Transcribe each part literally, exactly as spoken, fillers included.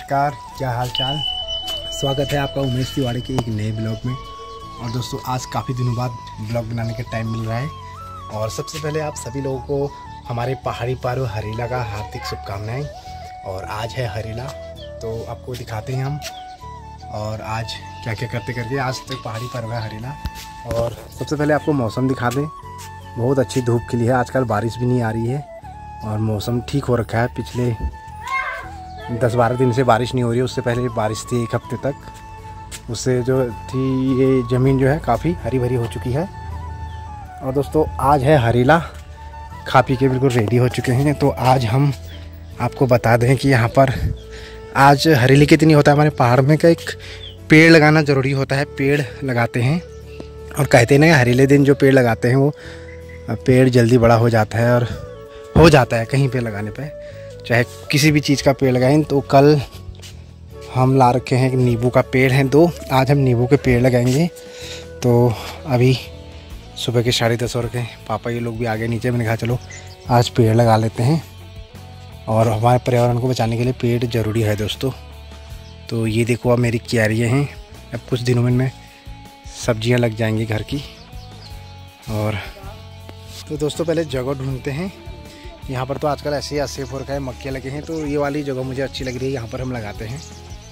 नमस्कार, क्या हाल चाल। स्वागत है आपका उमेश तिवारी के एक नए ब्लॉग में। और दोस्तों आज काफ़ी दिनों बाद ब्लॉग बनाने का टाइम मिल रहा है। और सबसे पहले आप सभी लोगों को हमारे पहाड़ी पर्व हरेला का हार्दिक शुभकामनाएं। और आज है हरेला, तो आपको दिखाते हैं हम और आज क्या क्या करते करके। आज तक पहाड़ी पर्व है हरेला। और सबसे पहले आपको मौसम दिखा दें, बहुत अच्छी धूप खिली है। आजकल बारिश भी नहीं आ रही है और मौसम ठीक हो रखा है। पिछले दस बारह दिन से बारिश नहीं हो रही है, उससे पहले बारिश थी एक हफ्ते तक। उससे जो थी ये ज़मीन जो है काफ़ी हरी भरी हो चुकी है। और दोस्तों आज है हरेला, खा पी के बिल्कुल रेडी हो चुके हैं। तो आज हम आपको बता दें कि यहाँ पर आज हरेले के दिन ही होता है हमारे पहाड़ में का एक पेड़ लगाना ज़रूरी होता है। पेड़ लगाते हैं और कहते हैं ना हरेले दिन जो पेड़ लगाते हैं वो पेड़ जल्दी बड़ा हो जाता है। और हो जाता है कहीं पे लगाने पे, चाहे किसी भी चीज़ का पेड़ लगाएं। तो कल हम ला रखे हैं नींबू का पेड़ है दो, आज हम नींबू के पेड़ लगाएंगे। तो अभी सुबह के साढ़े दस हो रखे हैं, पापा ये लोग भी आ गए नीचे। मैंने कहा चलो आज पेड़ लगा लेते हैं और हमारे पर्यावरण को बचाने के लिए पेड़ ज़रूरी है दोस्तों। तो ये देखो अब मेरी क्यारियाँ हैं, अब कुछ दिनों में में सब्जियाँ लग जाएंगी घर की। और तो दोस्तों पहले जगह ढूंढते हैं। यहाँ पर तो आजकल ऐसे ही अस्सी फोर का मक्के लगे हैं, तो ये वाली जगह मुझे अच्छी लग रही है, यहाँ पर हम लगाते हैं।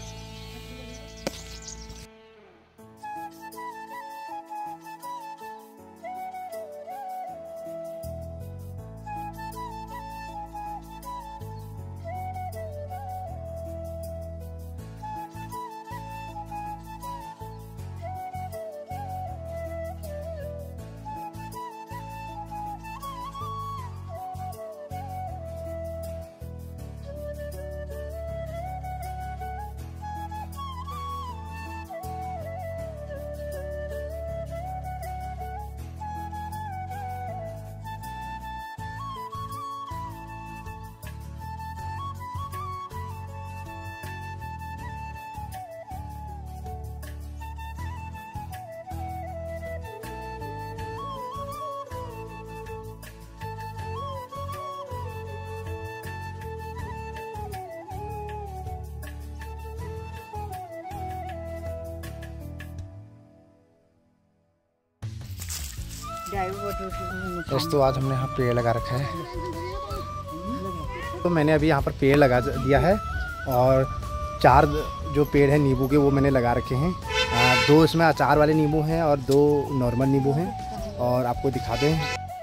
दोस्तों आज हमने यहाँ पेड़ लगा रखा है। तो मैंने अभी यहाँ पर पेड़ लगा दिया है और चार जो पेड़ हैं नींबू के वो मैंने लगा रखे हैं। दो इसमें अचार वाले नींबू हैं और दो नॉर्मल नींबू हैं। और आपको दिखा दें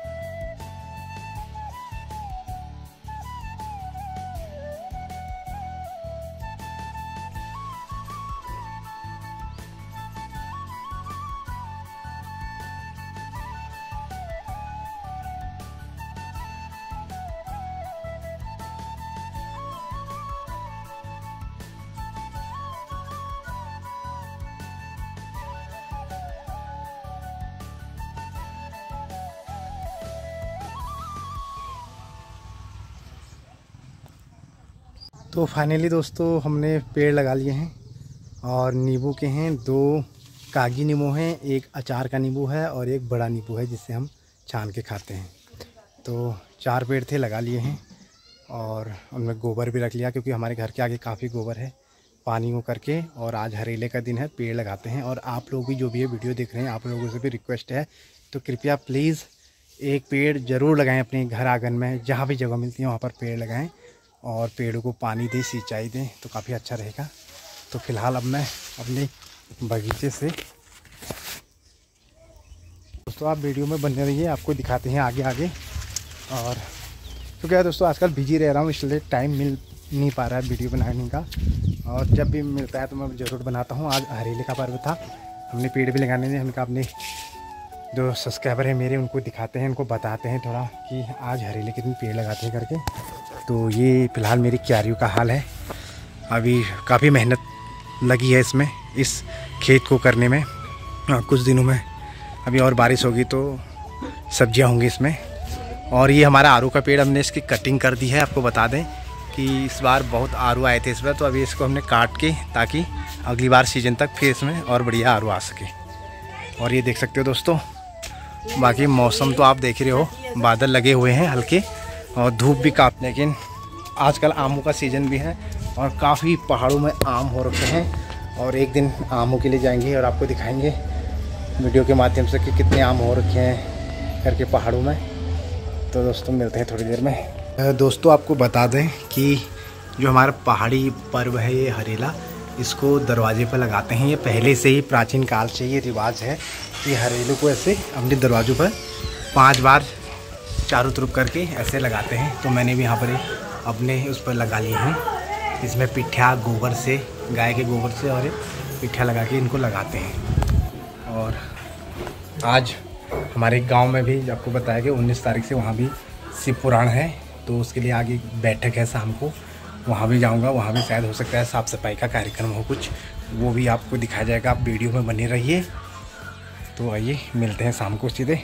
तो फाइनली दोस्तों हमने पेड़ लगा लिए हैं और नींबू के हैं दो, कागी नींबू हैं, एक अचार का नींबू है और एक बड़ा नींबू है जिससे हम छान के खाते हैं। तो चार पेड़ थे, लगा लिए हैं और उनमें गोबर भी रख लिया क्योंकि हमारे घर के आगे काफ़ी गोबर है, पानी वो करके। और आज हरेले का दिन है, पेड़ लगाते हैं। और आप लोग भी जो भी ये वीडियो देख रहे हैं, आप लोगों से भी रिक्वेस्ट है तो कृपया प्लीज़ एक पेड़ ज़रूर लगाएँ अपने घर आंगन में, जहाँ भी जगह मिलती है वहाँ पर पेड़ लगाएँ और पेड़ों को पानी दें, सिंचाई दें, तो काफ़ी अच्छा रहेगा। तो फिलहाल अब मैं अपने बगीचे से दोस्तों आप वीडियो में बने रहिए, आपको दिखाते हैं आगे आगे। और तो क्या है दोस्तों आजकल बिजी रह रहा हूँ, इसलिए टाइम मिल नहीं पा रहा है वीडियो बनाने का। और जब भी मिलता है तो मैं ज़रूर बनाता हूँ। आज हरेले का पर्व था, हमने पेड़ भी लगाने हैं। हमने कहा अपने जो सब्सक्राइबर हैं मेरे उनको दिखाते हैं, उनको बताते हैं थोड़ा कि आज हरेले के दिन पेड़ लगाते हैं करके। तो ये फ़िलहाल मेरी क्यारियों का हाल है। अभी काफ़ी मेहनत लगी है इसमें, इस खेत को करने में। कुछ दिनों में अभी और बारिश होगी तो सब्जियां होंगी इसमें। और ये हमारा आरू का पेड़, हमने इसकी कटिंग कर दी है। आपको बता दें कि इस बार बहुत आरू आए थे इस बार, तो अभी इसको हमने काट के ताकि अगली बार सीजन तक फिर इसमें और बढ़िया आरू आ सके। और ये देख सकते हो दोस्तों, बाकी मौसम तो आप देख रहे हो, बादल लगे हुए हैं हल्के और धूप भी काफ़ी, लेकिन आजकल आमों का सीज़न भी है और काफ़ी पहाड़ों में आम हो रखे हैं और एक दिन आमों के लिए जाएंगे और आपको दिखाएंगे वीडियो के माध्यम से कि कितने आम हो रखे हैं करके पहाड़ों में। तो दोस्तों मिलते हैं थोड़ी देर में। दोस्तों आपको बता दें कि जो हमारा पहाड़ी पर्व है ये हरेला, इसको दरवाजे पर लगाते हैं। ये पहले से ही प्राचीन काल से ये रिवाज है कि हरेले को ऐसे अपने दरवाज़ों पर पांच बार चारों तरफ करके ऐसे लगाते हैं। तो मैंने भी यहाँ पर अपने उस पर लगा लिए हैं। इसमें पिठ्या गोबर से, गाय के गोबर से और पिठ्या लगा के इनको लगाते हैं। और आज हमारे गांव में भी आपको बताया कि उन्नीस तारीख से वहाँ भी शिव पुराण है, तो उसके लिए आगे बैठक है शाम को, वहाँ भी जाऊँगा। वहाँ भी शायद हो सकता है साफ़ सफाई का कार्यक्रम हो कुछ, वो भी आपको दिखाया जाएगा। आप वीडियो में बने रहिए। तो आइए मिलते हैं शाम को सीधे।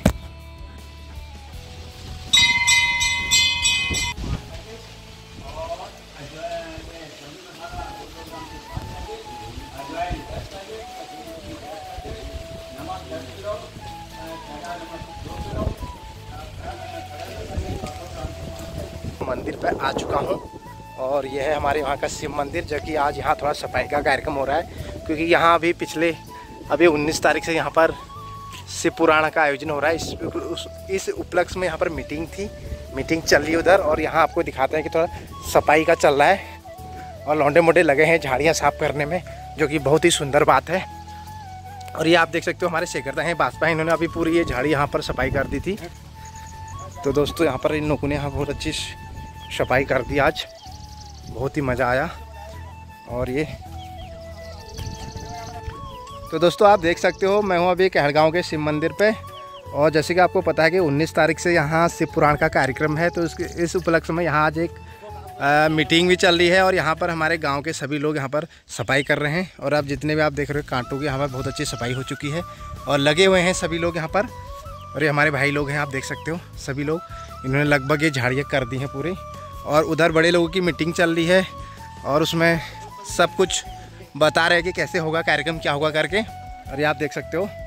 मंदिर पर आ चुका हूँ और यह है हमारे वहाँ का शिव मंदिर, जो कि आज यहाँ थोड़ा सफाई का कार्यक्रम हो रहा है, क्योंकि यहाँ अभी पिछले अभी उन्नीस तारीख से यहाँ पर शिव पुराण का आयोजन हो रहा है। इस उस, इस उपलक्ष्य में यहाँ पर मीटिंग थी, मीटिंग चल रही है उधर। और यहाँ आपको दिखाते हैं कि थोड़ा सफाई का चल रहा है और लौंडे मोटे लगे हैं झाड़ियाँ साफ करने में, जो कि बहुत ही सुंदर बात है। और ये आप देख सकते हो हमारे शेखरदा हैं बाजपा, इन्होंने अभी पूरी ये झाड़ी यहाँ पर सफाई कर दी थी। तो दोस्तों यहाँ पर इन लोगों ने यहाँ बहुत अच्छी सफाई कर दी आज, बहुत ही मज़ा आया। और ये तो दोस्तों आप देख सकते हो, मैं हूँ अभी कहलगांव के शिव मंदिर पे। और जैसे कि आपको पता है कि उन्नीस तारीख से यहाँ शिव पुराण का कार्यक्रम है, तो इसके इस उपलक्ष्य में यहाँ आज एक आ, मीटिंग भी चल रही है। और यहाँ पर हमारे गांव के सभी लोग यहाँ पर सफाई कर रहे हैं। और आप जितने भी आप देख रहे हो कांटों की, यहाँ पर बहुत अच्छी सफाई हो चुकी है और लगे हुए हैं सभी लोग यहाँ पर। और ये हमारे भाई लोग हैं, आप देख सकते हो सभी लोग, इन्होंने लगभग ये झाड़ियाँ कर दी हैं पूरी। और उधर बड़े लोगों की मीटिंग चल रही है और उसमें सब कुछ बता रहे हैं कि कैसे होगा कार्यक्रम, क्या होगा करके। और ये आप देख सकते हो।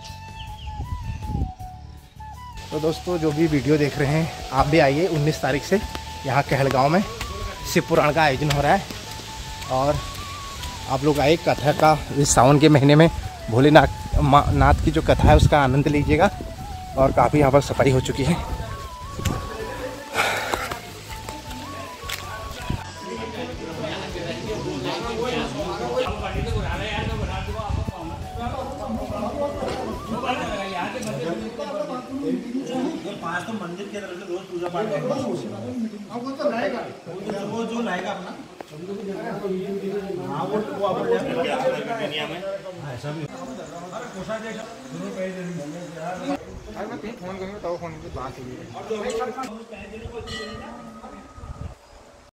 तो दोस्तों जो भी वीडियो देख रहे हैं आप भी आइए, उन्नीस तारीख से यहाँ कहलगांव में शिव पुराण का आयोजन हो रहा है। और आप लोग आइए, कथा का इस सावन के महीने में भोलेनाथ नाथ की जो कथा है उसका आनंद लीजिएगा। और काफ़ी यहाँ पर सफाई हो चुकी है। पास तो मंदिर के तरफ से रोज पूजा पाठ करेंगे। वो तो लाएगा, वो जो लाएगा अपना, हाँ वो वो अपन दुनिया में ऐसा भी। अरे कोशा जैसा दोनों पे दे यार, अरे मैं कहीं फोन करूंगा तो फोन की बात होगी।